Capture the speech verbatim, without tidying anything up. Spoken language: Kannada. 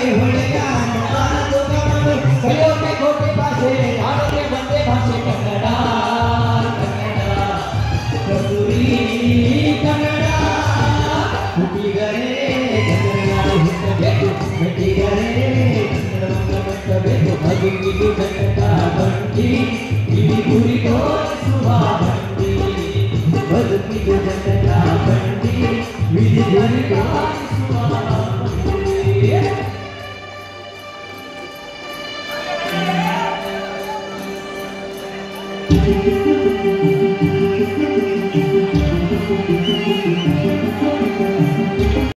ಹೊಳೆಯ ಮಾತು ಕಾಣಲು ಕಲಿಯೋಕೆ ಕೋಟಿ ಭಾಷೆ ಕಾಣೋಕೆ ಒಂದೇ ಭಾಷೆ ಕನ್ನಡ ಕನ್ನಡ ಕಸ್ತೂರಿ ಕನ್ನಡ ಹುಟ್ಟಿಗರೇ ಕನ್ನಡ ಹುಟ್ಟಬೇಕು ಮೆಟ್ಟಿಗರೇ ಕನ್ನಡವನ್ನು ಮೆಟ್ಟಬೇಕು ಬದುಕಿದು ಕನ್ನಡ ಬಂಡಿ ಇಡೀ ಗುರಿ ತೋರಿಸುವ ಬಂಡಿ ಬದುಕಿದು ಕನ್ನಡ ಬಂಡಿ ಇಡೀ ಗುರಿ ತೋರಿಸುವ ಬಂಡಿ